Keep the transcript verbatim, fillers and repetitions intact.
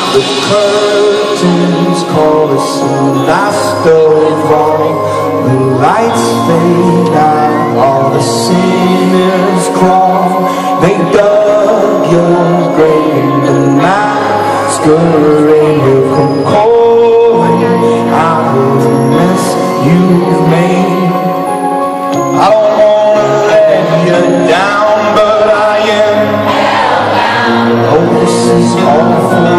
The curtains call us the last of all. The lights fade out, all the sinners crawl. They dug your grave in the masquerade will come calling out of the mess you've made. I don't wanna let you down, but I am. Oh, this is awful.